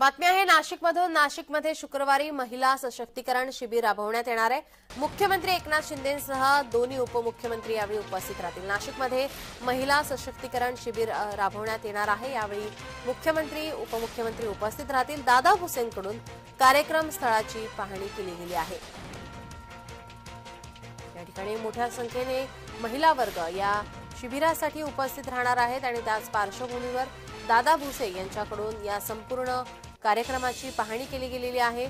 बातमी आहे नाशिकमधून। नाशिकमध्ये शुक्रवारी महिला सशक्तीकरण शिबिर राबवण्यात येणार आहे। मुख्यमंत्री एकनाथ शिंदेंसह दोन्ही उपमुख्यमंत्री यावेळी उपस्थित राहतील। नाशिकमध्ये महिला सशक्तीकरण शिबिर राबवण्यात येणार आहे। यावेळी मुख्यमंत्री उपमुख्यमंत्री उपस्थित राहतील। दादा भुसेंकडून कार्यक्रम स्थळाची पाहणी केली गेली आहे। या ठिकाणी मोठ्या संख्येने महिला वर्ग या शिबिरासाठी उपस्थित राहणार आहेत आणि त्याच पार्श्वभूमीवर दादा भुसे यांच्याकडून या संपूर्ण कार्यक्रमाची पाहणी केली गेलेली आहे।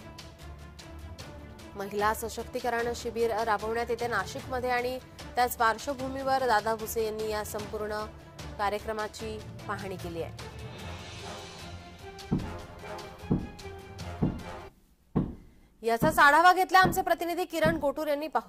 महिला सशक्तीकरण शिबिर राबवण्यात येते नाशिकमध्ये आणि त्याच पार्श्वभूमीवर दादा भुसे यांनी या संपूर्ण कार्यक्रमाची पाहणी केली आहे। याचाच आढावा घेतला आमचे प्रतिनिधी किरण गोटूर यांनी। पाहू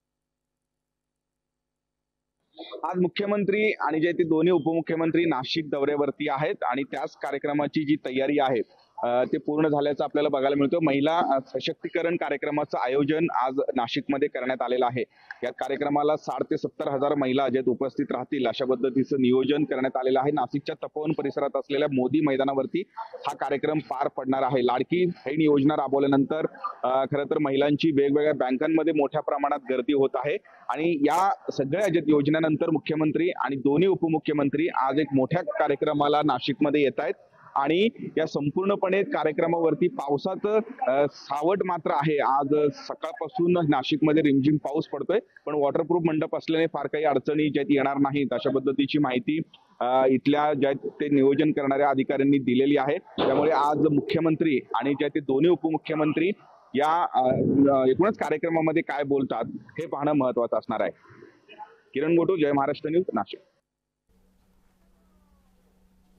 आज मुख्यमंत्री आणि जे ते दोन्ही उपमुख्यमंत्री नाशिक दौऱ्यावरती आहेत आणि त्याच कार्यक्रमाची जी तयारी आहे ते पूर्ण झाल्याचं आपल्याला बघायला मिळतं। महिला सशक्तीकरण कार्यक्रमाचं आयोजन आज नाशिकमध्ये करण्यात आलेलं आहे। या कार्यक्रमाला 60 ते 70 हजार महिला जे उपस्थित राहतील अशा पद्धतीचं नियोजन करण्यात आलेलं आहे। नाशिकच्या तपोवन परिसरात असलेल्या मोदी मैदानावरती हा कार्यक्रम पार पडणार आहे। लाडकी बहीण योजना राबवल्यानंतर खरं तर महिलांची वेगवेगळ्या बँकांमध्ये मोठ्या प्रमाणात गर्दी होत आहे आणि या सगळ्या योजनेनंतर मुख्यमंत्री आणि दोन्ही उपमुख्यमंत्री आज एक मोठ्या कार्यक्रमाला नाशिकमध्ये येत आहेत आणि या संपूर्णपणे कार्यक्रमावरती पावसाचं सावट मात्र आहे। आज सकाळपासून नाशिकमध्ये रिमझिम पाऊस पडतोय, पण वॉटरप्रूफ मंडप असल्याने फार काही अडचणी ज्यात येणार नाहीत अशा पद्धतीची माहिती इथल्या ज्या ते नियोजन करणाऱ्या अधिकाऱ्यांनी दिलेली आहे। त्यामुळे आज मुख्यमंत्री आणि ज्या ते दोन्ही उपमुख्यमंत्री या एकूणच कार्यक्रमामध्ये काय बोलतात हे पाहणं महत्त्वाचं असणार आहे। किरण गोटू, जय महाराष्ट्र न्यूज, नाशिक।